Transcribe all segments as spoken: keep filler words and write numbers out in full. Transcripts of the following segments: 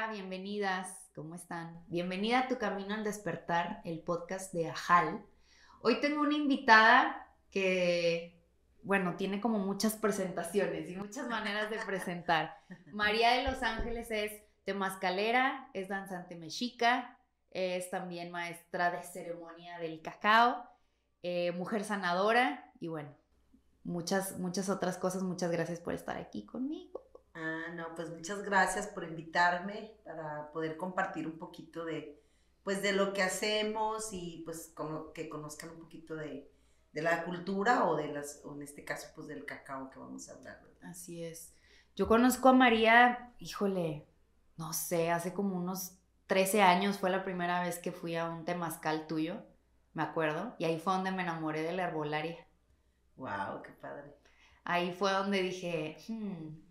bienvenidas, ¿cómo están? Bienvenida a Tu Camino al Despertar, el podcast de Ajal. Hoy tengo una invitada que, bueno, tiene como muchas presentaciones y muchas maneras de presentar. María de Los Ángeles es temazcalera, es danzante mexica, es también maestra de ceremonia del cacao, eh, mujer sanadora y bueno, muchas, muchas otras cosas. Muchas gracias por estar aquí conmigo. Ah, no, pues muchas gracias por invitarme para poder compartir un poquito de, pues de lo que hacemos y pues como que conozcan un poquito de, de la cultura o de las, o en este caso pues del cacao que vamos a hablar, ¿verdad? Así es. Yo conozco a María, híjole, no sé, hace como unos trece años fue la primera vez que fui a un temazcal tuyo, me acuerdo, y ahí fue donde me enamoré de la herbolaria. Wow, qué padre. Ahí fue donde dije, hmm,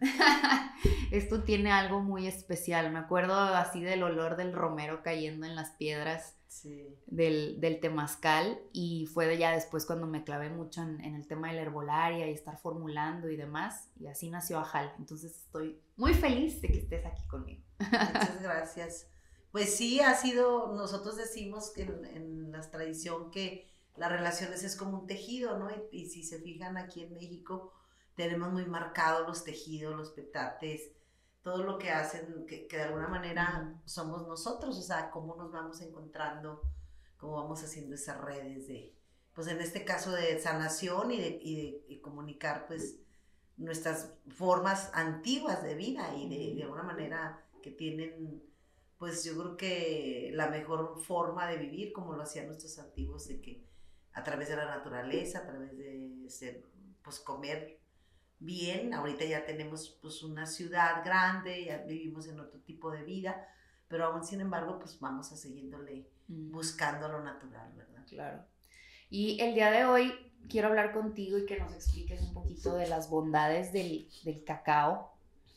esto tiene algo muy especial. Me acuerdo así del olor del romero cayendo en las piedras Sí. del, del temazcal, y fue de ya después cuando me clavé mucho en, en el tema de la herbolaria y estar formulando y demás, y así nació Ajal. Entonces estoy muy feliz de que estés aquí conmigo. Muchas gracias. Pues sí, ha sido, nosotros decimos que en, en la tradición que las relaciones es como un tejido, ¿no? Y, y si se fijan aquí en México, tenemos muy marcados los tejidos, los petates, todo lo que hacen, que, que de alguna manera Uh-huh. somos nosotros, o sea, cómo nos vamos encontrando, cómo vamos haciendo esas redes de, pues en este caso de sanación y de, y de y comunicar, pues, nuestras formas antiguas de vida y de, de alguna manera que tienen, pues yo creo que la mejor forma de vivir como lo hacían nuestros antiguos, de que a través de la naturaleza, a través de ser, pues comer bien. Ahorita ya tenemos pues una ciudad grande, ya vivimos en otro tipo de vida, pero aún sin embargo pues vamos a seguiéndole Mm, buscando lo natural, ¿verdad? claro. Y el día de hoy quiero hablar contigo y que nos expliques un poquito de las bondades del, del cacao,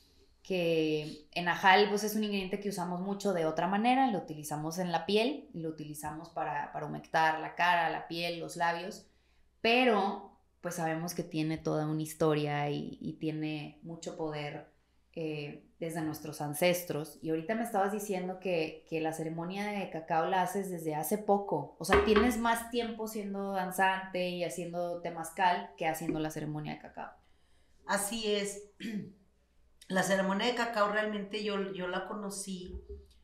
que en Ajal pues es un ingrediente que usamos mucho de otra manera. Lo utilizamos en la piel, lo utilizamos para, para humectar la cara, la piel, los labios, pero pues sabemos que tiene toda una historia y, y tiene mucho poder eh, desde nuestros ancestros. Y ahorita me estabas diciendo que, que la ceremonia de cacao la haces desde hace poco, o sea, tienes más tiempo siendo danzante y haciendo temazcal que haciendo la ceremonia de cacao. Así es. La ceremonia de cacao realmente yo, yo la conocí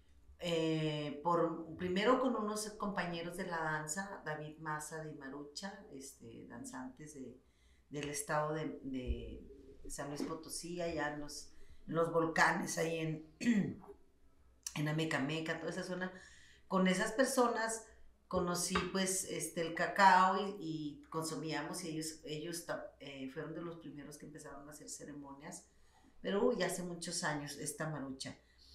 eh, por, primero con unos compañeros de la danza, David Maza de Marucha, este, danzantes de, del estado de, de, San Luis Potosí, allá en los, en los volcanes, ahí en, en Amecameca, toda esa zona. Con esas personas conocí pues este, el cacao y, y consumíamos, y ellos, ellos eh, fueron de los primeros que empezaron a hacer ceremonias, pero uy, hace muchos años, esta Marucha.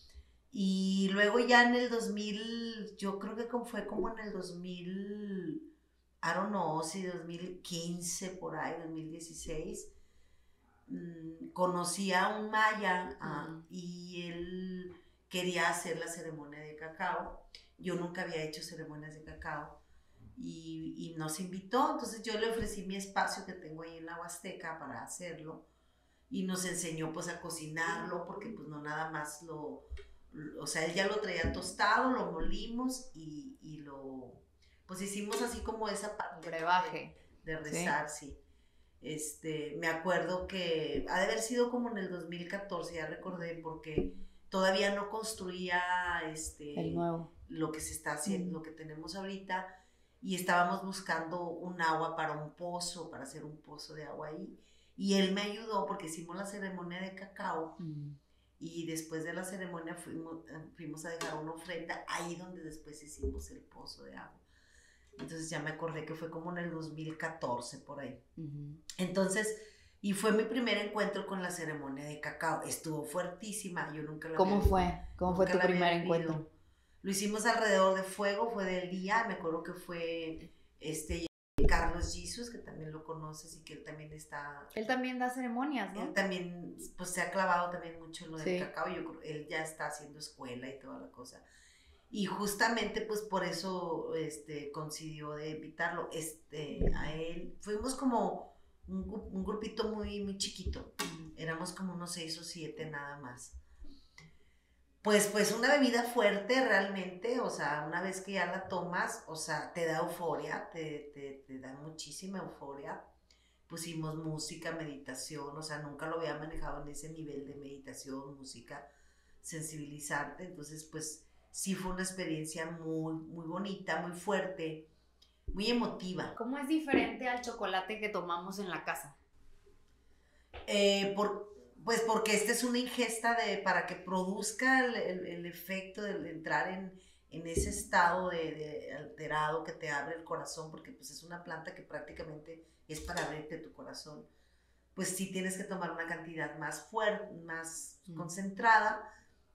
Y luego ya en el dos mil, yo creo que fue como en el dos mil, I don't know, si dos mil quince por ahí, dos mil dieciséis, mmm, conocí a un maya uh, Mm. y él quería hacer la ceremonia de cacao. Yo nunca había hecho ceremonias de cacao y, y nos invitó, entonces yo le ofrecí mi espacio que tengo ahí en la Huasteca para hacerlo y nos enseñó pues a cocinarlo porque pues no nada más lo, o sea, él ya lo traía tostado, lo molimos y, y lo, pues hicimos así como esa parte Brebaje. de, de rezar, sí. sí. Este, me acuerdo que ha de haber sido como en el dos mil catorce, ya recordé, porque todavía no construía este, El nuevo. lo que se está haciendo, mm. lo que tenemos ahorita, y estábamos buscando un agua para un pozo, para hacer un pozo de agua ahí, y él me ayudó porque hicimos la ceremonia de cacao, mm. y después de la ceremonia fuimos, fuimos a dejar una ofrenda ahí donde después hicimos el pozo de agua. Entonces ya me acordé que fue como en el dos mil catorce por ahí. Uh-huh. Entonces, y fue mi primer encuentro con la ceremonia de cacao. Estuvo fuertísima, yo nunca la ¿Cómo había fue? ¿Cómo fue tu primer encuentro? Lo hicimos alrededor de fuego, fue del día, me acuerdo que fue este Carlos Jesus, que también lo conoces y que él también está... Él también da ceremonias, ¿no? Él también, pues se ha clavado también mucho en lo sí. del cacao, yo, él ya está haciendo escuela y toda la cosa. Y justamente pues por eso este, coincidió de invitarlo este, a él. Fuimos como un, un grupito muy, muy chiquito, éramos como unos seis o siete nada más. Pues, pues una bebida fuerte realmente, o sea, una vez que ya la tomas, o sea, te da euforia, te, te, te da muchísima euforia. Pusimos música, meditación, o sea, nunca lo había manejado en ese nivel de meditación, música, sensibilizarte. Entonces, pues sí fue una experiencia muy, muy bonita, muy fuerte, muy emotiva. ¿Cómo es diferente al chocolate que tomamos en la casa? Eh, por, pues porque esta es una ingesta de, para que produzca el, el, el efecto de entrar en, en ese estado de, de alterado que te abre el corazón, porque pues es una planta que prácticamente es para abrirte tu corazón. Pues sí tienes que tomar una cantidad más fuerte, más mm. concentrada,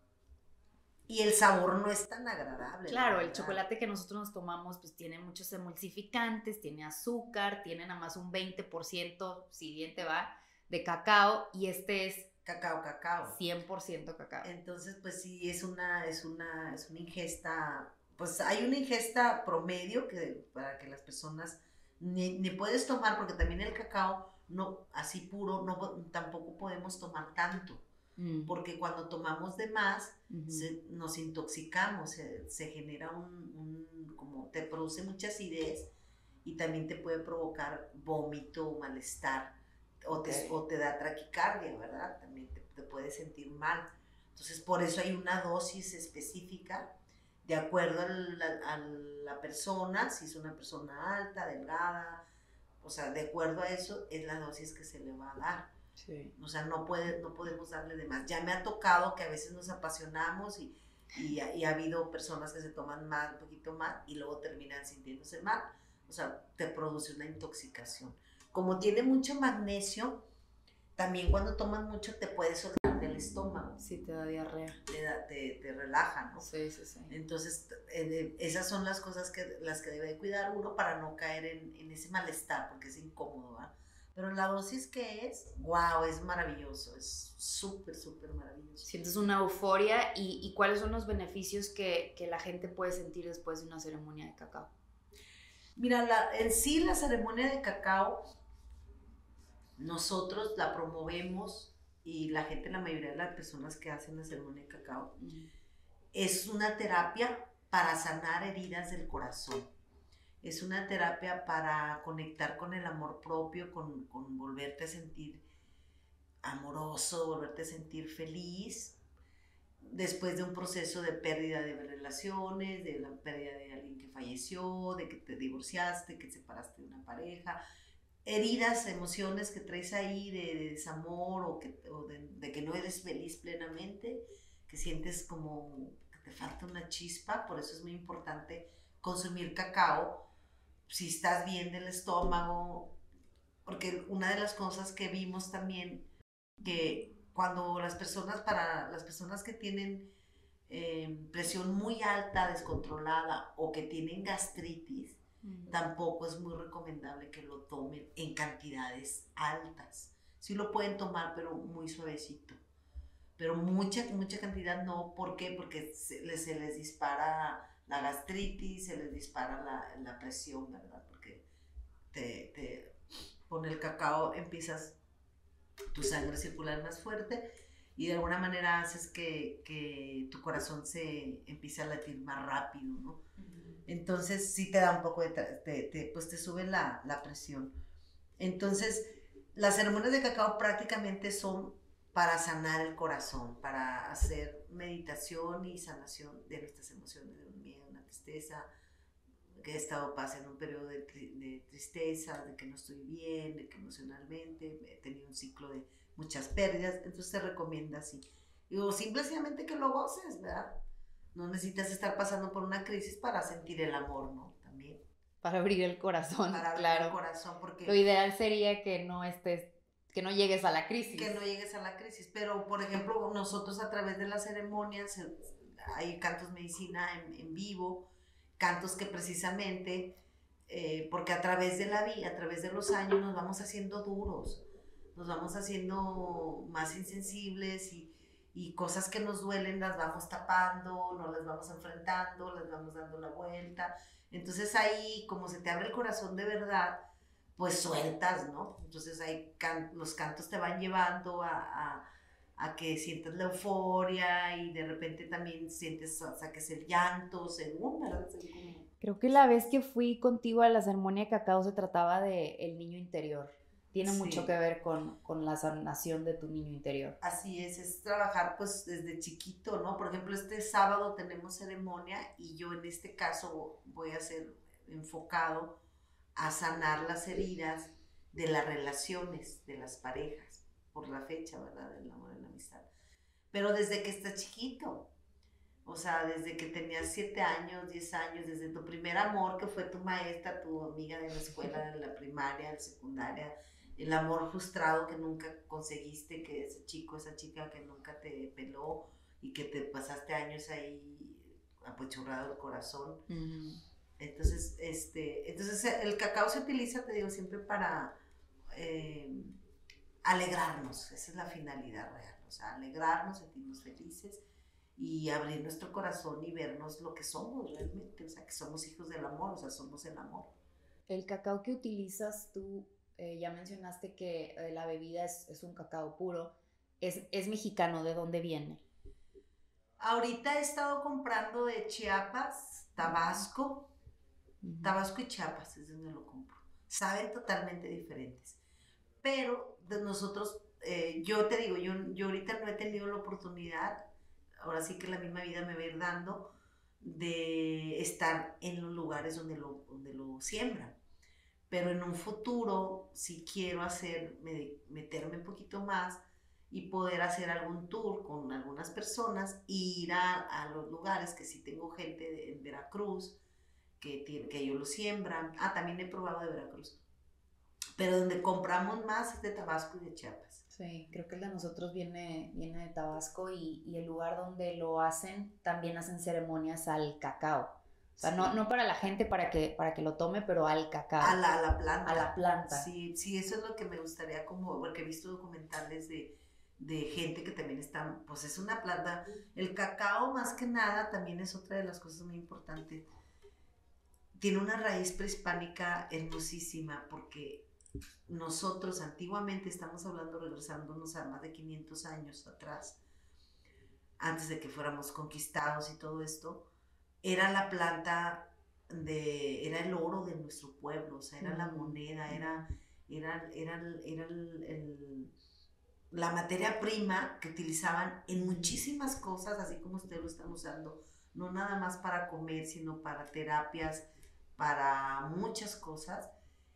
y el sabor no es tan agradable. Claro, el chocolate que nosotros nos tomamos pues tiene muchos emulsificantes, tiene azúcar, tiene nada más un veinte por ciento, si bien te va, de cacao, y este es cacao, cacao. cien por ciento cacao. Entonces, pues sí, es una, es una, es una ingesta, pues hay una ingesta promedio que, para que las personas ni, ni puedes tomar, porque también el cacao, no, así puro, no, tampoco podemos tomar tanto. Mm. Porque cuando tomamos de más, uh-huh. se, nos intoxicamos, se, se genera un, un, como te produce mucha acidez y también te puede provocar vómito o malestar, o te, okay. o te da taquicardia, ¿verdad? También te, te puedes sentir mal. Entonces, por eso hay una dosis específica, de acuerdo a la, a la persona, si es una persona alta, delgada, o sea, de acuerdo a eso, es la dosis que se le va a dar. Sí. O sea, no, puede, no podemos darle de más. Ya me ha tocado que a veces nos apasionamos y, y, y ha habido personas que se toman más, un poquito más y luego terminan sintiéndose mal. O sea, te produce una intoxicación. Como tiene mucho magnesio, también cuando tomas mucho te puede soltar del estómago. Sí, te da diarrea. Te, da, te, te relaja, ¿no? Sí, sí, sí. Entonces, eh, esas son las cosas que, las que debe cuidar uno para no caer en, en ese malestar, porque es incómodo, ¿verdad? Pero la dosis que es, wow, es maravilloso, es súper, súper maravilloso. Sientes una euforia y, y ¿cuáles son los beneficios que, que la gente puede sentir después de una ceremonia de cacao? Mira, la, en sí la ceremonia de cacao, nosotros la promovemos y la gente, la mayoría de las personas que hacen la ceremonia de cacao, uh-huh. es una terapia para sanar heridas del corazón. Es una terapia para conectar con el amor propio, con, con volverte a sentir amoroso, volverte a sentir feliz, después de un proceso de pérdida de relaciones, de la pérdida de alguien que falleció, de que te divorciaste, que te separaste de una pareja, heridas, emociones que traes ahí de, de desamor o, que, o de, de que no eres feliz plenamente, que sientes como que te falta una chispa. Por eso es muy importante consumir cacao si estás bien del estómago, porque una de las cosas que vimos también, que cuando las personas, para las personas que tienen eh, presión muy alta, descontrolada, o que tienen gastritis, mm. tampoco es muy recomendable que lo tomen en cantidades altas. Sí lo pueden tomar, pero muy suavecito. Pero mucha, mucha cantidad no. ¿Por qué? Porque se les, se les dispara la gastritis, se les dispara la, la presión, ¿verdad? Porque te, te, con el cacao empiezas tu sangre a circular más fuerte y de alguna manera haces que, que tu corazón se empiece a latir más rápido, ¿no? Uh-huh. Entonces sí te da un poco de, te, te, pues te sube la, la presión. Entonces las ceremonias de cacao prácticamente son para sanar el corazón, para hacer meditación y sanación de nuestras emociones, de un miedo, una tristeza, que he estado pasando un periodo de, de tristeza, de que no estoy bien, de que emocionalmente he tenido un ciclo de muchas pérdidas, entonces te recomienda así. O simplemente que lo goces, ¿verdad? No necesitas estar pasando por una crisis para sentir el amor, ¿no? También. Para abrir el corazón, para abrir claro. el corazón, porque lo ideal sería que no estés, que no llegues a la crisis. Que no llegues a la crisis, pero por ejemplo nosotros a través de las ceremonias hay cantos medicina en, en vivo, cantos que precisamente, eh, porque a través de la vida, a través de los años nos vamos haciendo duros, nos vamos haciendo más insensibles y, y cosas que nos duelen las vamos tapando, no las vamos enfrentando, las vamos dando la vuelta. Entonces ahí, como se te abre el corazón de verdad, pues sueltas, ¿no? Entonces ahí can- los cantos te van llevando a, a, a que sientas la euforia y de repente también sientes, saques el llanto, según, ¿verdad? Según como... Creo que la vez que fui contigo a la ceremonia de cacao se trataba de el niño interior. Tiene Sí. mucho que ver con, con la sanación de tu niño interior. Así es, es trabajar pues desde chiquito, ¿no? Por ejemplo, este sábado tenemos ceremonia y yo en este caso voy a ser enfocado a sanar las heridas de las relaciones, de las parejas, por la fecha, ¿verdad? Del amor y la amistad. Pero desde que estás chiquito, o sea, desde que tenías siete años, diez años, desde tu primer amor, que fue tu maestra, tu amiga de la escuela, de la primaria, de la secundaria, el amor frustrado que nunca conseguiste, que ese chico, esa chica que nunca te peló y que te pasaste años ahí apachurrado el corazón. Mm. Entonces, este, entonces el cacao se utiliza, te digo, siempre para eh, alegrarnos, esa es la finalidad real, o sea, alegrarnos, sentirnos felices y abrir nuestro corazón y vernos lo que somos realmente, o sea, que somos hijos del amor, o sea, somos el amor. El cacao que utilizas tú, eh, ya mencionaste que eh, la bebida es, es un cacao puro, es, es mexicano, ¿de dónde viene? Ahorita he estado comprando de Chiapas, Tabasco, Uh-huh. Tabasco y Chiapas es donde lo compro. Saben totalmente diferentes, pero de nosotros, eh, yo te digo, yo, yo ahorita no he tenido la oportunidad, ahora sí que la misma vida me va a ir dando, de estar en los lugares donde lo, donde lo siembran. Pero en un futuro, si quiero hacer, meterme un poquito más y poder hacer algún tour con algunas personas, ir a, a los lugares que sí tengo gente de, en Veracruz, que, tiene, que ellos lo siembran. Ah, también he probado de Veracruz. Pero donde compramos más es de Tabasco y de Chiapas. Sí, creo que el de nosotros viene, viene de Tabasco y, y el lugar donde lo hacen, también hacen ceremonias al cacao. O sea, sí. no, no para la gente para que, para que lo tome, pero al cacao. A la, a la planta. A la planta. Sí, sí, eso es lo que me gustaría, como, porque he visto documentales de, de gente que también está, pues es una planta. El cacao, más que nada, también es otra de las cosas muy importantes. Tiene una raíz prehispánica hermosísima, porque nosotros antiguamente, estamos hablando, regresándonos a más de quinientos años atrás, antes de que fuéramos conquistados y todo esto, era la planta, de, era el oro de nuestro pueblo, o sea, era mm. la moneda, era, era, era, era el, el, la materia prima que utilizaban en muchísimas cosas, así como ustedes lo están usando, no nada más para comer, sino para terapias, para muchas cosas.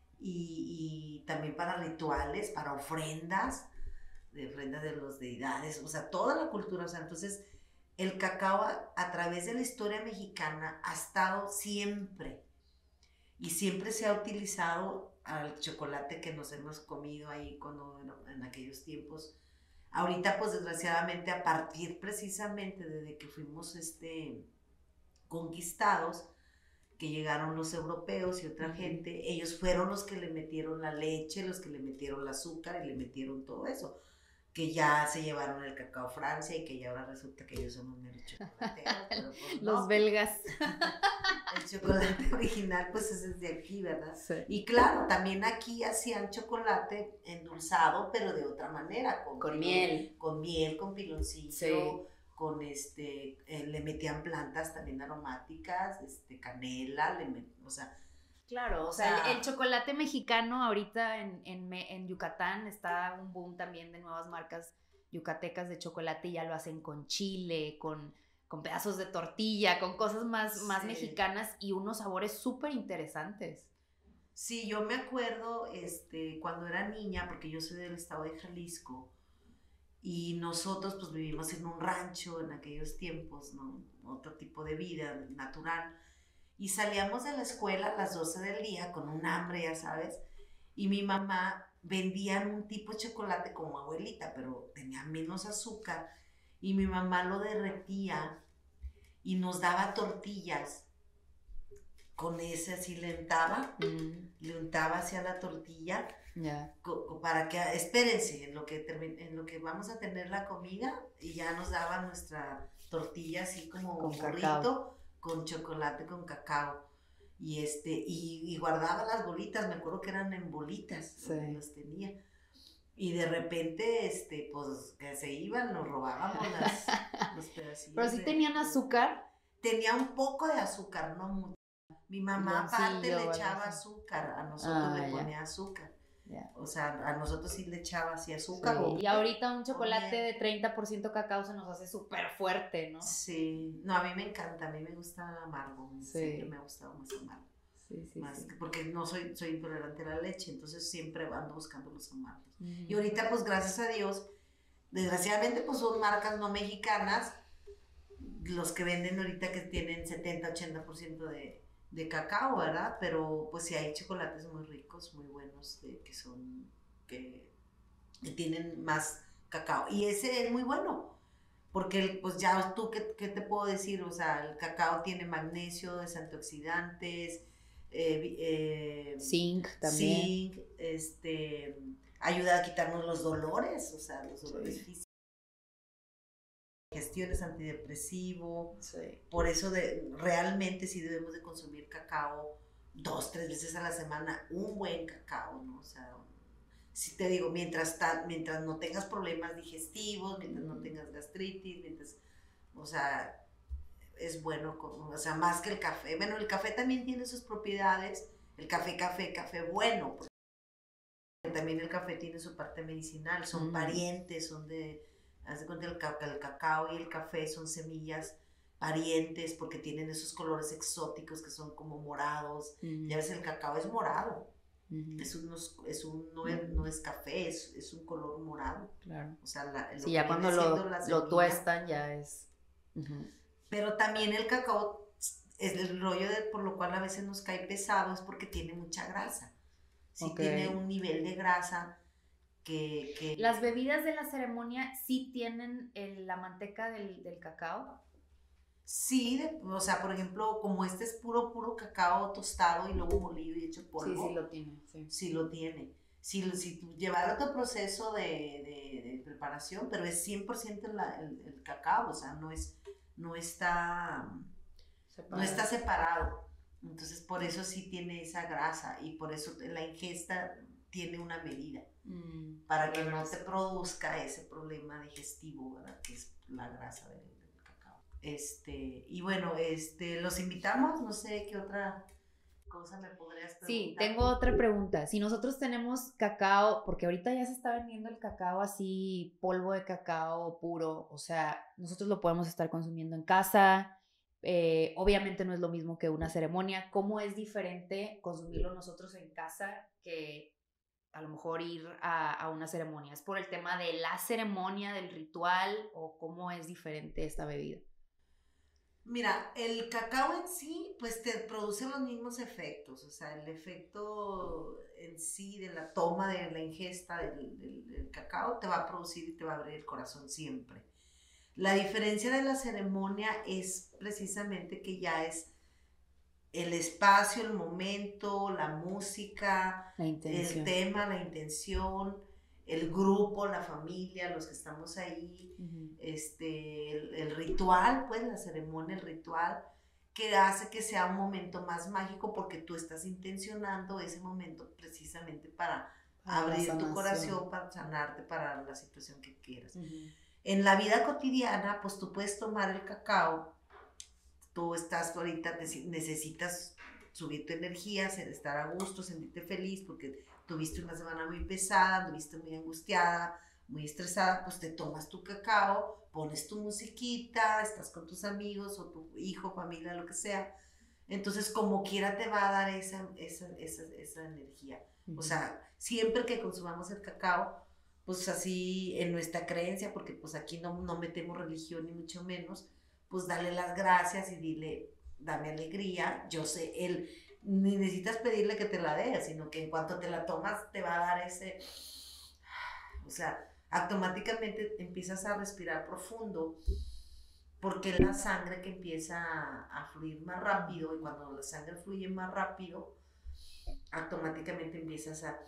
Y, y también para rituales, para ofrendas, de ofrendas de las deidades, o sea, toda la cultura, o sea, entonces el cacao a, a través de la historia mexicana ha estado siempre, y siempre se ha utilizado al chocolate que nos hemos comido ahí cuando, en, en aquellos tiempos. Ahorita, pues desgraciadamente, a partir precisamente desde que fuimos este, conquistados, que llegaron los europeos y otra uh-huh. gente, ellos fueron los que le metieron la leche, los que le metieron el azúcar y le metieron todo eso, que ya se llevaron el cacao a Francia y que ya ahora resulta que ellos somos meros chocolateros. Pero pues los no, belgas. El chocolate original pues es de aquí, ¿verdad? Sí. Y claro, también aquí hacían chocolate endulzado, pero de otra manera. Con, con miel. Con miel, con piloncillo. Sí. Con este, eh, le metían plantas también aromáticas, este, canela, le met, o sea... Claro, o sea, el, el chocolate mexicano ahorita en, en, en Yucatán está un boom también de nuevas marcas yucatecas de chocolate y ya lo hacen con chile, con, con pedazos de tortilla, con cosas más, sí. más mexicanas y unos sabores súper interesantes. Sí, yo me acuerdo este, cuando era niña, porque yo soy del estado de Jalisco, y nosotros pues vivimos en un rancho en aquellos tiempos, ¿no? Otro tipo de vida natural. Y salíamos de la escuela a las doce del día con un hambre, ya sabes. Y mi mamá vendía un tipo de chocolate como abuelita, pero tenía menos azúcar. Y mi mamá lo derretía y nos daba tortillas. Con ese así le untaba, mm. le untaba hacia la tortilla. Yeah. Para que, espérense, en lo que, en lo que vamos a tener la comida, y ya nos daba nuestra tortilla así como con un burrito, con chocolate, con cacao, y este, y, y guardaba las bolitas, me acuerdo que eran en bolitas, sí. las tenía, Y de repente, este, pues, que se iban, nos robábamos las, los pedacillos. Pero sí de, tenían azúcar. Tenía un poco de azúcar, no mucho. Mi mamá aparte le echaba azúcar, a nosotros ah, le ponía ya. azúcar. Yeah. O sea, a nosotros sí le echaba así azúcar. Sí. O, y ahorita un chocolate de treinta por ciento cacao se nos hace súper fuerte, ¿no? Sí, no, a mí me encanta, a mí me gusta el amargo, sí. Siempre me ha gustado más amargo. Sí, sí, más sí. Que porque no soy, soy intolerante a la leche, entonces siempre ando buscando los amargos. Uh-huh. Y ahorita, pues gracias a Dios, desgraciadamente pues son marcas no mexicanas, los que venden ahorita que tienen setenta, ochenta por ciento de, de cacao, ¿verdad? Pero pues sí hay chocolates muy ricos, muy buenos, de, que son, que, que tienen más cacao. Y ese es muy bueno, porque pues ya tú, ¿qué, qué te puedo decir? O sea, el cacao tiene magnesio, es antioxidantes, eh, eh, zinc también. Zinc, este, ayuda a quitarnos los dolores, o sea, los dolores sí. físicos. Gestiones antidepresivo, sí. Por eso de, realmente sí debemos de consumir cacao dos, tres veces a la semana, un buen cacao, ¿no? O sea, si te digo, mientras, ta, mientras no tengas problemas digestivos, mientras no tengas gastritis, mientras, o sea, es bueno, o sea, más que el café. Bueno, el café también tiene sus propiedades, el café, café, café bueno, porque también el café tiene su parte medicinal, son mm. parientes, son de... Haz de cuenta, el, el cacao y el café son semillas parientes porque tienen esos colores exóticos que son como morados. Uh-huh. Ya ves, el cacao es morado. Uh-huh. Es un, es un, no, es, no es café, es, es un color morado. Claro. O sea, la, lo sí, ya cuando lo, semilla, lo tuestan ya es... Uh-huh. Pero también el cacao es el rollo de, por lo cual a veces nos cae pesado, es porque tiene mucha grasa. Si okay. tiene un nivel de grasa... Que, que... ¿Las bebidas de la ceremonia sí tienen el, la manteca del, del cacao? Sí, de, o sea, por ejemplo, como este es puro, puro cacao tostado y luego molido y hecho polvo. Sí, sí lo tiene. Sí, sí lo tiene. Si, si tú llevara tu proceso de, de, de preparación, pero es cien por ciento la, el, el cacao, o sea, no, es, no, está, separado. no está separado. Entonces, por eso sí tiene esa grasa y por eso la ingesta tiene una medida. Mm, para que no te produzca ese problema digestivo, ¿verdad? Que es la grasa del, del cacao. Este, y bueno, este, los invitamos, no sé qué otra cosa me podrías preguntar. Sí, tengo otra pregunta. Si nosotros tenemos cacao, porque ahorita ya se está vendiendo el cacao así, polvo de cacao puro, o sea, nosotros lo podemos estar consumiendo en casa, eh, obviamente no es lo mismo que una ceremonia. ¿Cómo es diferente consumirlo nosotros en casa que a lo mejor ir a, a una ceremonia? ¿Es por el tema de la ceremonia, del ritual, o cómo es diferente esta bebida? Mira, el cacao en sí, pues te produce los mismos efectos, o sea, el efecto en sí de la toma, de la ingesta del, del, del cacao te va a producir y te va a abrir el corazón siempre. La diferencia de la ceremonia es precisamente que ya es el espacio, el momento, la música, la el tema, la intención, el grupo, la familia, los que estamos ahí, uh-huh. este, el, el ritual, pues la ceremonia, el ritual, que hace que sea un momento más mágico porque tú estás intencionando ese momento precisamente para ah, abrir tu corazón, para sanarte, para la situación que quieras. Uh-huh. En la vida cotidiana, pues tú puedes tomar el cacao. Tú estás ahorita, necesitas subir tu energía, estar a gusto, sentirte feliz porque tuviste una semana muy pesada, estuviste muy angustiada, muy estresada, pues te tomas tu cacao, pones tu musiquita, estás con tus amigos o tu hijo, familia, lo que sea. Entonces, como quiera te va a dar esa, esa, esa, esa energía. Uh-huh. O sea, siempre que consumamos el cacao, pues así en nuestra creencia, porque pues aquí no, no metemos religión ni mucho menos, pues dale las gracias y dile, dame alegría. Yo sé, él, ni necesitas pedirle que te la dé, sino que en cuanto te la tomas te va a dar ese, o sea, automáticamente empiezas a respirar profundo, porque es la sangre que empieza a, a fluir más rápido, y cuando la sangre fluye más rápido, automáticamente empiezas a,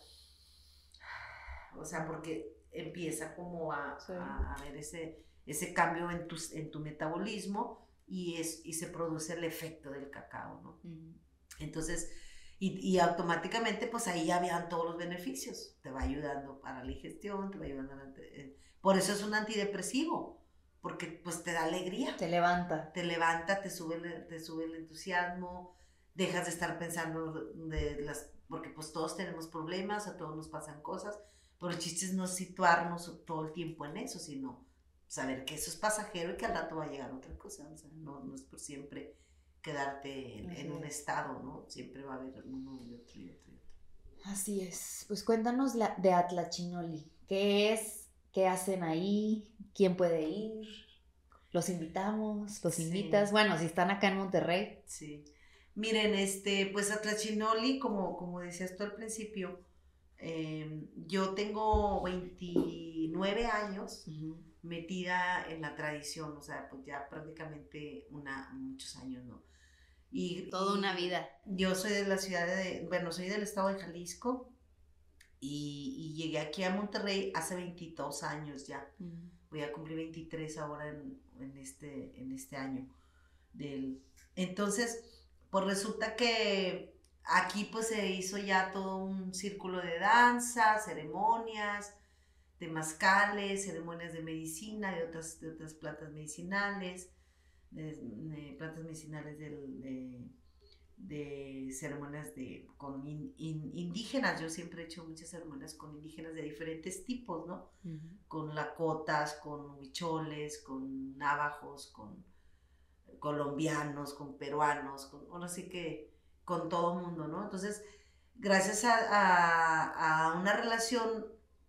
o sea, porque empieza como a, sí. a, a ver ese... ese cambio en tu, en tu metabolismo y, es, y se produce el efecto del cacao, ¿no? Uh-huh. Entonces, Y, y automáticamente, pues ahí ya habían todos los beneficios. Te va ayudando para la digestión, te va ayudando a la, eh, por eso es un antidepresivo, porque pues te da alegría. Te levanta. Te levanta, te sube, el, te sube el entusiasmo, dejas de estar pensando de las, porque pues todos tenemos problemas, a todos nos pasan cosas, pero el chiste es no situarnos todo el tiempo en eso, sino saber que eso es pasajero y que al rato va a llegar otra cosa. O sea, no, no es por siempre quedarte en, en un estado, ¿no? Siempre va a haber uno y otro y otro y otro. Así es. Pues cuéntanos la, de Atlachinoli. ¿Qué es? ¿Qué hacen ahí? ¿Quién puede ir? ¿Los invitamos? ¿Los Sí. invitas? Bueno, si están acá en Monterrey. Sí. Miren, este, pues Atlachinoli, como, como decías tú al principio, eh, yo tengo veintinueve años uh-huh. metida en la tradición, o sea, pues ya prácticamente una, muchos años, ¿no? Y, Toda una vida. Yo soy de la ciudad de, bueno, soy del estado de Jalisco y, y llegué aquí a Monterrey hace veintidós años ya. Uh-huh. Voy a cumplir veintitrés ahora en, en, este, en este año. Del, entonces, pues resulta que aquí pues se hizo ya todo un círculo de danza, ceremonias, temazcales, ceremonias de medicina, de otras, de otras plantas medicinales, de, de plantas medicinales del, de, de ceremonias de, con in, in, indígenas. Yo siempre he hecho muchas ceremonias con indígenas de diferentes tipos, ¿no? Uh-huh. Con lakotas, con huicholes, con navajos, con colombianos, con peruanos, con, bueno, así que con todo el mundo, ¿no? Entonces, gracias a, a, a una relación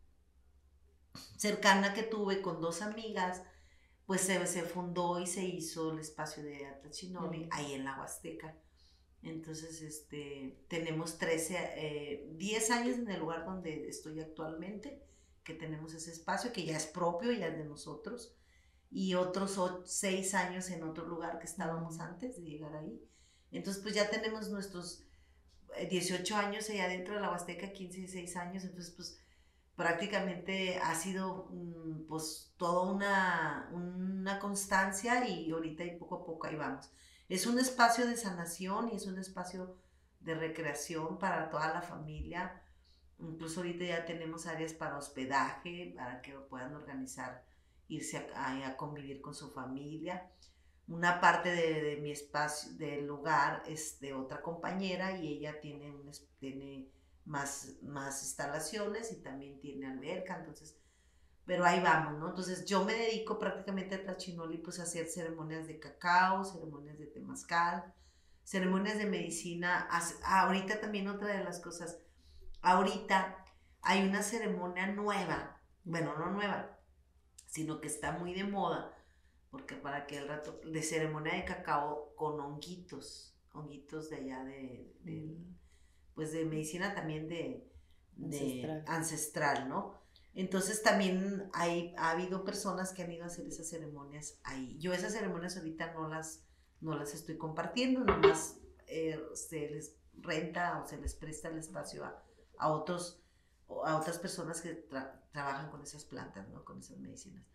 cercana que tuve con dos amigas, pues se, se fundó y se hizo el espacio de Atlachinoli, uh-huh. ahí en la Huasteca. Entonces, este, tenemos trece, eh, diez años en el lugar donde estoy actualmente, que tenemos ese espacio, que ya es propio, ya es de nosotros, y otros seis años en otro lugar que estábamos antes de llegar ahí. Entonces, pues ya tenemos nuestros dieciocho años allá dentro de la Huasteca, quince y dieciséis años, entonces, pues prácticamente ha sido, pues, toda una, una constancia y ahorita y poco a poco ahí vamos. Es un espacio de sanación y es un espacio de recreación para toda la familia. Incluso ahorita ya tenemos áreas para hospedaje, para que puedan organizar, irse a, a, a convivir con su familia. Una parte de, de mi espacio, del lugar, es de otra compañera y ella tiene, un, tiene más, más instalaciones y también tiene alberca, entonces, pero ahí vamos, ¿no? Entonces yo me dedico prácticamente a Atlachinoli, pues a hacer ceremonias de cacao, ceremonias de temazcal, ceremonias de medicina. Ahorita también otra de las cosas, ahorita hay una ceremonia nueva, bueno, no nueva, sino que está muy de moda, porque para que el rato, de ceremonia de cacao con honguitos, honguitos de allá de, de mm. pues de medicina también de, de ancestral. ancestral, ¿no? Entonces también hay, ha habido personas que han ido a hacer esas ceremonias ahí. Yo esas ceremonias ahorita no las, no las estoy compartiendo, nomás eh, se les renta o se les presta el espacio a, a, otros, a otras personas que tra- trabajan con esas plantas, ¿no? Con esas medicinas.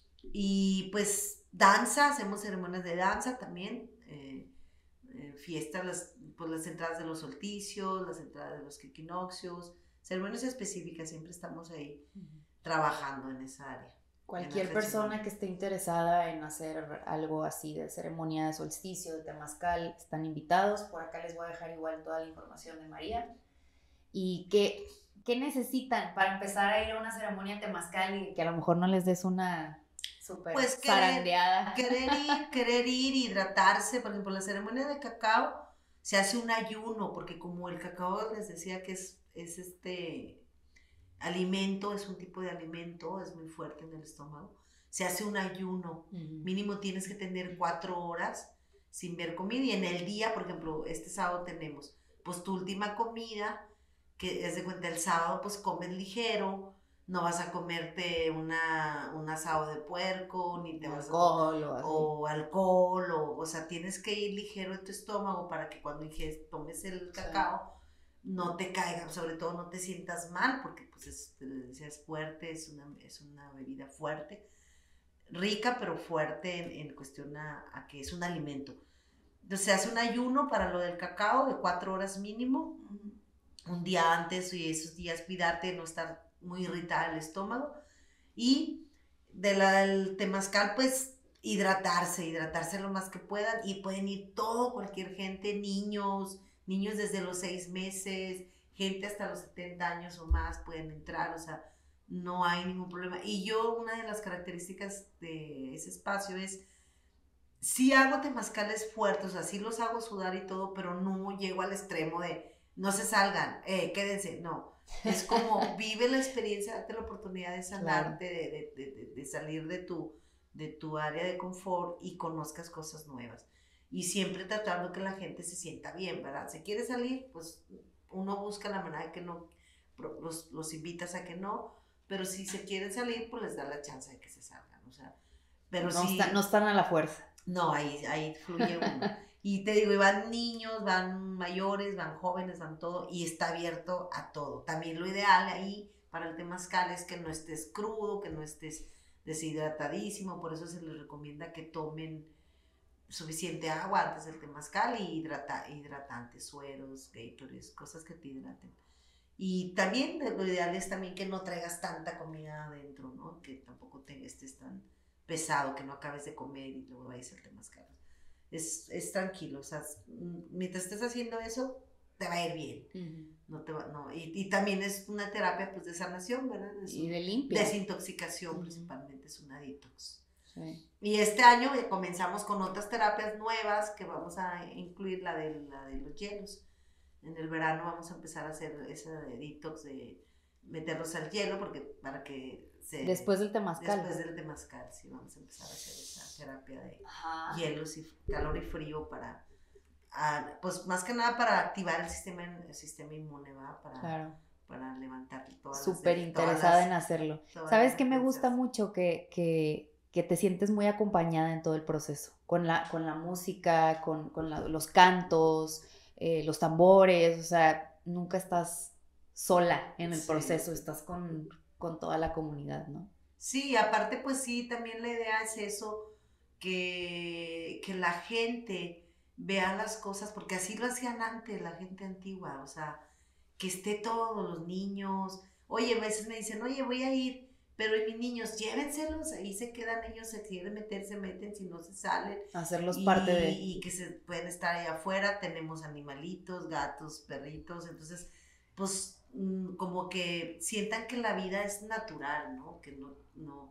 Y pues danza, hacemos ceremonias de danza también, eh, eh, fiestas, las, pues las entradas de los solsticios, las entradas de los equinoccios, ceremonias específicas, siempre estamos ahí uh-huh. trabajando en esa área. Cualquier persona que esté interesada en hacer algo así de ceremonia de solsticio, de temazcal, están invitados. Por acá les voy a dejar igual toda la información de María. ¿Y qué, qué necesitan para empezar a ir a una ceremonia de temazcal y que a lo mejor no les des una súper pues zarandeada? Querer ir, querer ir, hidratarse. Por ejemplo, la ceremonia de cacao se hace un ayuno, porque como el cacao les decía que es, es este alimento, es un tipo de alimento, es muy fuerte en el estómago, se hace un ayuno. Uh-huh. Mínimo tienes que tener cuatro horas sin ver comida, y en el día, por ejemplo, este sábado tenemos pues tu última comida, que es de cuenta el sábado, pues comes ligero, no vas a comerte una, un asado de puerco, ni te vas alcohol, a, o, así. o alcohol, o, o sea, tienes que ir ligero en tu estómago para que cuando inges, tomes el cacao, sí. no te caiga, sobre todo no te sientas mal, porque pues es, es fuerte, es una, es una bebida fuerte, rica pero fuerte en, en cuestión a, a que es un alimento. Entonces se hace un ayuno para lo del cacao de cuatro horas mínimo, un día antes y esos días cuidarte de no estar muy irritada el estómago. Y del temazcal, pues hidratarse, hidratarse lo más que puedan, y pueden ir todo, cualquier gente, niños, niños desde los seis meses, gente hasta los setenta años o más pueden entrar, o sea, no hay ningún problema. Y yo, una de las características de ese espacio es, sí hago temazcales fuertes, o sea, sí los hago sudar y todo, pero no llego al extremo de, no se salgan, eh, quédense, no. Es como, vive la experiencia, date la oportunidad de sanarte, claro. de, de, de, de salir de tu, de tu área de confort y conozcas cosas nuevas. Y siempre tratando que la gente se sienta bien, ¿verdad? Si quiere salir, pues uno busca la manera de que no, los, los invitas a que no, pero si se quieren salir, pues les da la chance de que se salgan, o sea, pero no, si, está, no están a la fuerza. No, ahí, ahí fluye uno. Y te digo, van niños, van mayores, van jóvenes, van todo, y está abierto a todo. También lo ideal ahí para el temazcal es que no estés crudo, que no estés deshidratadísimo, por eso se les recomienda que tomen suficiente agua antes del temazcal y hidrata, hidratantes, sueros, Gatorades, cosas que te hidraten. Y también lo ideal es también que no traigas tanta comida adentro, ¿no? Que tampoco te estés tan pesado, que no acabes de comer y luego vayas al temazcal. Es, es tranquilo, o sea, mientras estés haciendo eso, te va a ir bien. Uh-huh. No te va, no. Y, y también es una terapia, pues, de sanación, ¿verdad? Es y de limpia. Desintoxicación, uh-huh. Principalmente es una detox. Sí. Y este año comenzamos con otras terapias nuevas que vamos a incluir, la de, la de los hielos. En el verano vamos a empezar a hacer esa de detox, de meterlos al hielo, porque para que se... Después del temazcal. Después del temazcal, sí, vamos a empezar a hacer esa terapia de Ajá. hielos y calor y frío para, a, pues más que nada para activar el sistema, el sistema inmune, ¿va? Para, claro. Para levantar todas Súper interesada en hacerlo. ¿Sabes qué me gusta mucho? Que, que, que te sientes muy acompañada en todo el proceso, con la, con la música, con, con la, los cantos, eh, los tambores, o sea, nunca estás sola en el sí. proceso, estás con, con toda la comunidad, ¿no? Sí, aparte pues sí, también la idea es eso, que, que la gente vea las cosas, porque así lo hacían antes la gente antigua, o sea, que esté todos los niños, oye, a veces me dicen, oye, voy a ir, pero mis niños, llévenselos, ahí se quedan ellos, se quieren meter, se meten, si no se salen. Hacerlos y, parte de... Y que se pueden estar allá afuera, tenemos animalitos, gatos, perritos, entonces, pues, como que sientan que la vida es natural, ¿no? Que no, no,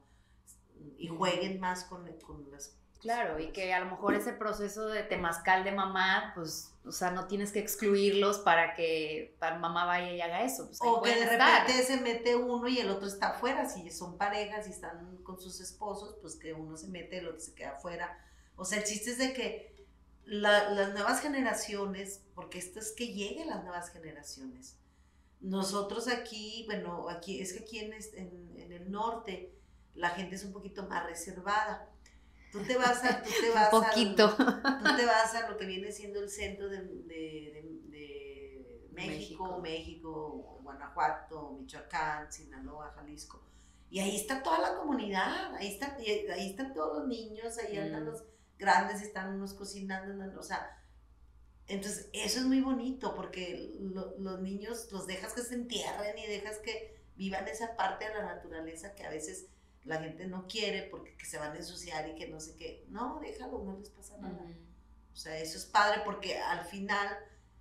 y jueguen más con, con las... Claro, y que a lo mejor ese proceso de temazcal de mamá, pues, o sea, no tienes que excluirlos para que para mamá vaya y haga eso. Pues, o que de repente estar. Se mete uno y el otro está afuera, si son parejas y están con sus esposos, pues que uno se mete y el otro se queda afuera. O sea, el chiste es de que la, las nuevas generaciones, porque esto es que lleguen las nuevas generaciones. Nosotros aquí, bueno, aquí es que aquí en, en, en el norte la gente es un poquito más reservada. Tú te vas a, tú te vas un poquito. Al, tú te vas a lo que viene siendo el centro de, de, de, de México, México, México, Guanajuato, Michoacán, Sinaloa, Jalisco. Y ahí está toda la comunidad, ahí están, ahí están todos los niños, ahí andan mm. los grandes, están unos cocinando, o sea, entonces eso es muy bonito porque lo, los niños los dejas que se entierren y dejas que vivan esa parte de la naturaleza que a veces la gente no quiere porque que se van a ensuciar y que no sé qué. No, déjalo, no les pasa nada. Uh-huh. O sea, eso es padre porque al final,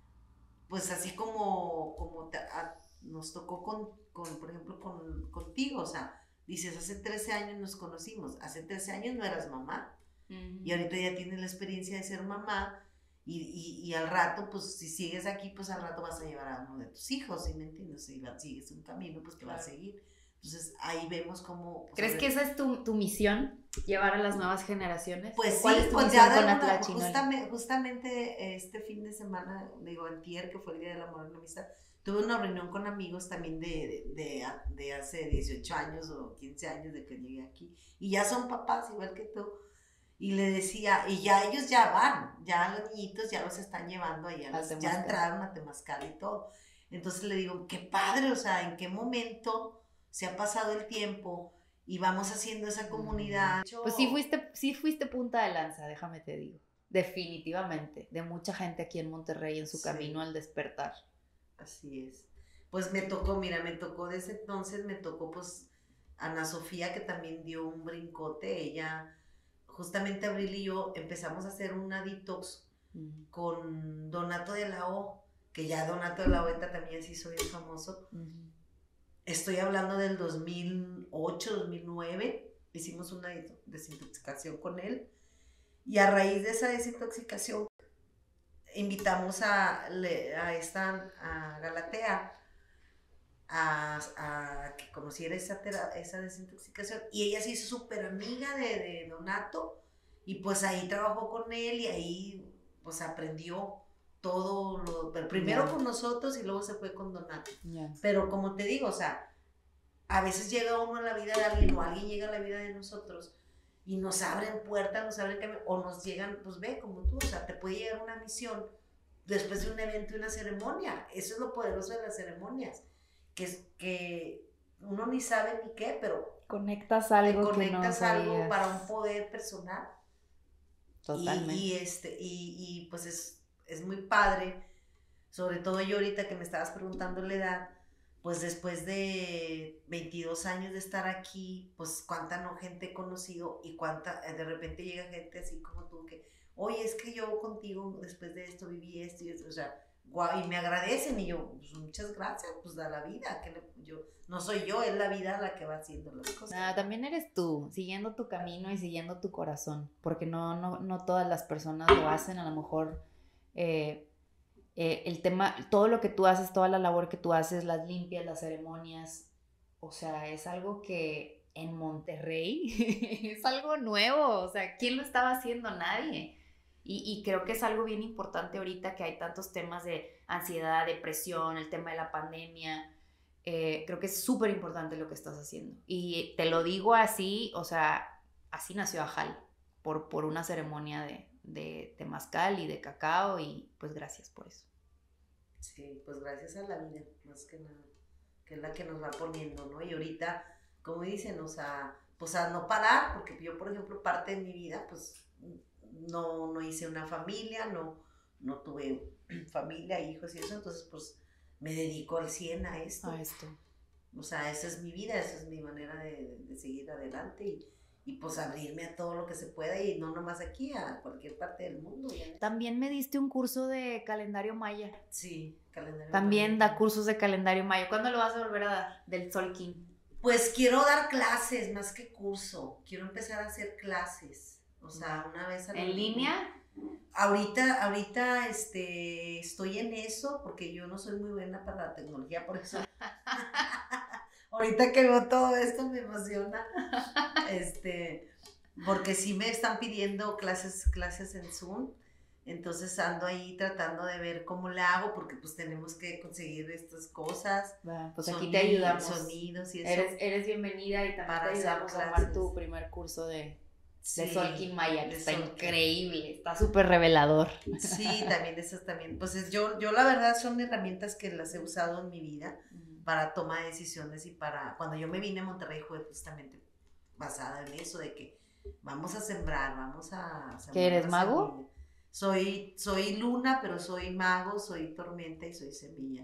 pues así como, como te, a, nos tocó con, con, por ejemplo, con, contigo, o sea, dices, hace trece años nos conocimos, hace trece años no eras mamá, uh-huh. y ahorita ya tienes la experiencia de ser mamá, y, y, y al rato, pues si sigues aquí, pues al rato vas a llevar a uno de tus hijos, ¿sí me entiendes? Si sigues un camino, pues que claro. va a seguir. Entonces ahí vemos cómo... Pues, ¿crees que esa es tu, tu misión? ¿Llevar a las nuevas generaciones? Pues ¿cuál sí, es tu pues misión ya con una, justamente, justamente este fin de semana, digo antier, que fue el Día del Amor y la Amistad, tuve una reunión con amigos también de, de, de, de hace dieciocho años o quince años de que llegué aquí, y ya son papás igual que tú, y le decía, y ya ellos ya van, ya los niñitos ya los están llevando ahí, los, ya entraron a Temazcal y todo. Entonces le digo, qué padre, o sea, ¿en qué momento se ha pasado el tiempo y vamos haciendo esa comunidad? Pues sí fuiste, sí fuiste punta de lanza, déjame te digo. definitivamente, de mucha gente aquí en Monterrey en su Sí. camino al despertar. Así es. Pues me tocó, mira, me tocó desde entonces, me tocó pues Ana Sofía, que también dio un brincote. Ella, justamente Abril y yo empezamos a hacer una detox Uh-huh. con Donato de la O, que ya Donato de la O también se hizo bien famoso. Uh-huh. Estoy hablando del dos mil ocho, dos mil nueve, hicimos una desintoxicación con él, y a raíz de esa desintoxicación invitamos a, a esta a Galatea a, a que conociera esa, esa desintoxicación, y ella se hizo súper amiga de, de Donato, y pues ahí trabajó con él y ahí pues aprendió todo lo, pero primero yeah. con nosotros y luego se fue con Donato. Yeah. Pero como te digo, o sea, a veces llega uno a la vida de alguien o alguien llega a la vida de nosotros y nos abren puertas, nos abren camino, o nos llegan, pues ve, como tú, o sea, te puede llegar una misión después de un evento y una ceremonia. Eso es lo poderoso de las ceremonias, que es que uno ni sabe ni qué, pero conectas algo, te conectas que no algo sabías. Para un poder personal. Totalmente. Y, y, este, y, y pues es, es muy padre, sobre todo yo ahorita que me estabas preguntando la edad, pues después de veintidós años de estar aquí, pues cuánta no gente he conocido y cuánta, de repente llega gente así como tú que, oye, es que yo contigo después de esto viví esto y esto, o sea, guau, y me agradecen y yo, pues muchas gracias, pues da la vida, que le, yo, no soy yo, es la vida la que va haciendo las cosas. Nah, también eres tú, siguiendo tu camino y siguiendo tu corazón, porque no, no, no todas las personas lo hacen, a lo mejor eh, eh, el tema, todo lo que tú haces, toda la labor que tú haces, las limpias, las ceremonias, o sea, es algo que en Monterrey es algo nuevo, o sea, ¿quién lo estaba haciendo? Nadie. Y, y creo que es algo bien importante ahorita que hay tantos temas de ansiedad, depresión, el tema de la pandemia. Eh, creo que es súper importante lo que estás haciendo. Y te lo digo así, o sea, así nació Ajal, por, por una ceremonia de, de temazcal y de cacao, y pues gracias por eso. Sí, pues gracias a la vida, más que nada, que es la que nos va poniendo, ¿no? Y ahorita, como dicen, o sea, pues a no parar, porque yo, por ejemplo, parte de mi vida, pues no, no hice una familia, no, no tuve familia, hijos y eso, entonces pues me dedico al cien a esto. A esto. O sea, esa es mi vida, esa es mi manera de, de seguir adelante y, y pues abrirme a todo lo que se pueda y no nomás aquí, a cualquier parte del mundo. ¿Ya? También me diste un curso de calendario maya. Sí, calendario También maya. da cursos de calendario maya. ¿Cuándo lo vas a volver a dar? Del Tzolk'in. Pues quiero dar clases más que curso, quiero empezar a hacer clases, o sea, una vez a la ¿En línea? Ahorita, ahorita este, estoy en eso porque yo no soy muy buena para la tecnología, por eso ahorita que veo todo esto me emociona, este, porque sí me están pidiendo clases, clases en Zoom, entonces ando ahí tratando de ver cómo le hago porque pues tenemos que conseguir estas cosas. Bueno, pues aquí te ayudamos. Sonidos y eso. Eres, eres bienvenida y también te ayudamos a armar tu primer curso de... Sí, de Tzolk'in Maya, que está Tzolk'in. Increíble, está súper revelador. Sí, también esas también, pues es, yo, yo la verdad son herramientas que las he usado en mi vida uh-huh. para toma de decisiones y para, cuando yo me vine a Monterrey fue justamente basada en eso, de que vamos a sembrar, vamos a... Sembrar. ¿Qué eres, mago? Soy, soy luna, pero soy mago, soy tormenta y soy semilla.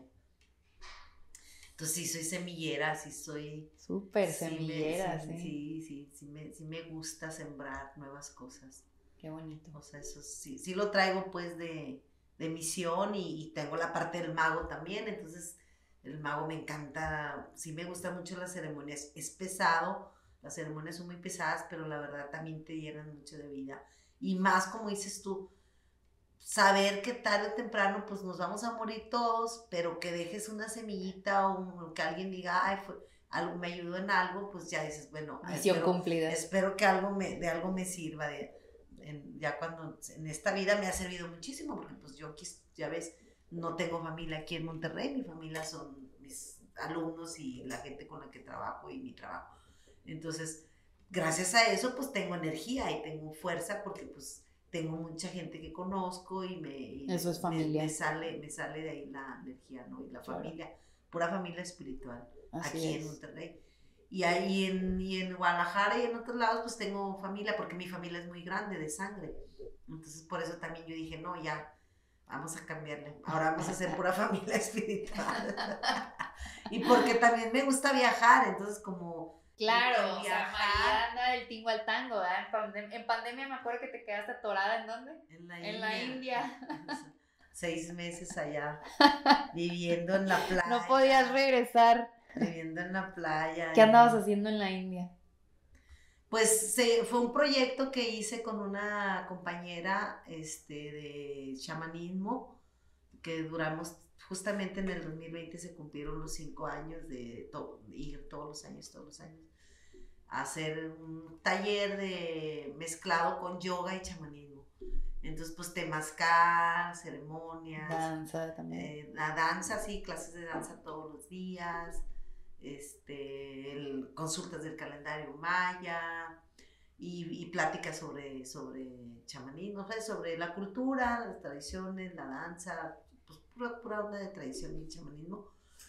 Entonces sí, soy semillera, sí soy... Súper sí semillera, me, sí. Sí, sí, sí, sí me, sí me gusta sembrar nuevas cosas. Qué bonito. O sea, eso sí, sí lo traigo pues de, de misión y, y tengo la parte del mago también, entonces el mago me encanta, sí me gustan mucho las ceremonias, es pesado, las ceremonias son muy pesadas, pero la verdad también te llenan mucho de vida. Y más como dices tú, saber que tarde o temprano pues nos vamos a morir todos, pero que dejes una semillita o un, que alguien diga, ay, fue, algo, me ayudó en algo, pues ya dices, bueno, misión espero, cumplida. Espero que algo me, de algo me sirva, de, en, ya cuando en esta vida me ha servido muchísimo, porque pues yo aquí, ya ves, no tengo familia aquí en Monterrey, mi familia son mis alumnos y la gente con la que trabajo y mi trabajo. Entonces, gracias a eso pues tengo energía y tengo fuerza porque pues tengo mucha gente que conozco y me, y eso es familia. Me, me, sale, me sale de ahí la energía, ¿no? Y la claro. familia, pura familia espiritual, Así aquí es. en Monterrey. Y ahí en, y en Guadalajara y en otros lados pues tengo familia, porque mi familia es muy grande de sangre. Entonces por eso también yo dije, no, ya, vamos a cambiarle, ahora vamos a ser pura familia espiritual. Y porque también me gusta viajar, entonces como... Claro, o sea, María anda del tingo al tango, ¿verdad? En, pandem en pandemia me acuerdo que te quedaste atorada, ¿en dónde? En la en India. La India. Seis meses allá, viviendo en la playa. No podías regresar. Viviendo en la playa. ¿Qué andabas haciendo en la India? Pues se, fue un proyecto que hice con una compañera este, de chamanismo, que duramos, justamente en el dos mil veinte se cumplieron los cinco años de to, ir todos los años, todos los años, a hacer un taller de mezclado con yoga y chamanismo. Entonces, pues temazcal, ceremonias. Danza también. Eh, la danza, sí, clases de danza todos los días. Este, el, consultas del calendario maya y, y pláticas sobre, sobre chamanismo, sobre la cultura, las tradiciones, la danza, pues pura, pura onda de tradición y chamanismo.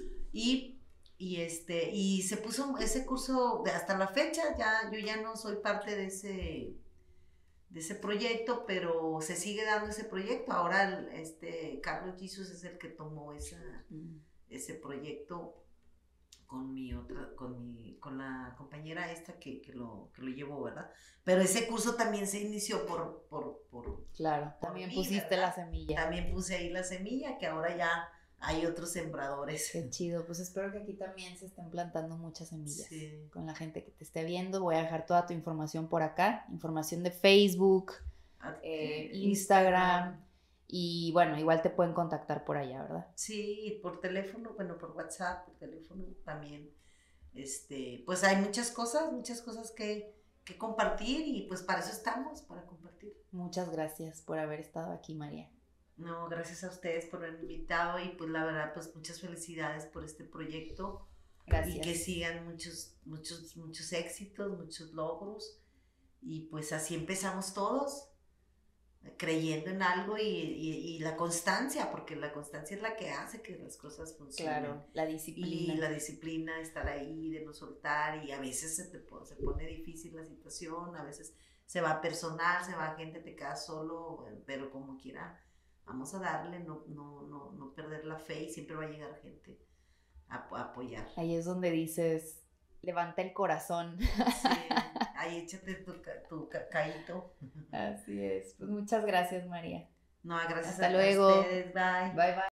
Y, y, este, y se puso ese curso, de hasta la fecha, ya, yo ya no soy parte de ese, de ese proyecto, pero se sigue dando ese proyecto. Ahora el, este, Carlos Jesus es el que tomó esa, mm. ese proyecto con mi otra, con mi, con la compañera esta que, que, lo, que lo llevó, ¿verdad? Pero ese curso también se inició por, por, por claro, por también mí, pusiste ¿verdad? La semilla. También puse ahí la semilla, que ahora ya hay otros sembradores. Qué chido, pues espero que aquí también se estén plantando muchas semillas. Sí. Con la gente que te esté viendo, voy a dejar toda tu información por acá, información de Facebook, eh, Instagram, Instagram. Y bueno, igual te pueden contactar por allá, ¿verdad? Sí, por teléfono, bueno, por WhatsApp, por teléfono también. Este, pues hay muchas cosas, muchas cosas que, que compartir y pues para eso estamos, para compartir. Muchas gracias por haber estado aquí, María. No, gracias a ustedes por haberme invitado y pues la verdad, pues muchas felicidades por este proyecto. Gracias. Y que sigan muchos, muchos, muchos éxitos, muchos logros y pues así empezamos todos. Creyendo en algo y, y, y la constancia, porque la constancia es la que hace que las cosas funcionen. Claro, la disciplina. Y la disciplina, estar ahí, de no soltar, y a veces se, te, se pone difícil la situación, a veces se va personal, se va gente, te quedas solo, pero como quiera, vamos a darle, no, no, no, no perder la fe y siempre va a llegar gente a, a apoyar. Ahí es donde dices, levanta el corazón. Sí. Ahí échate tu, tu cacaíto. Así es. Pues muchas gracias, María. No, gracias Hasta a luego. ustedes. Bye. Bye, bye.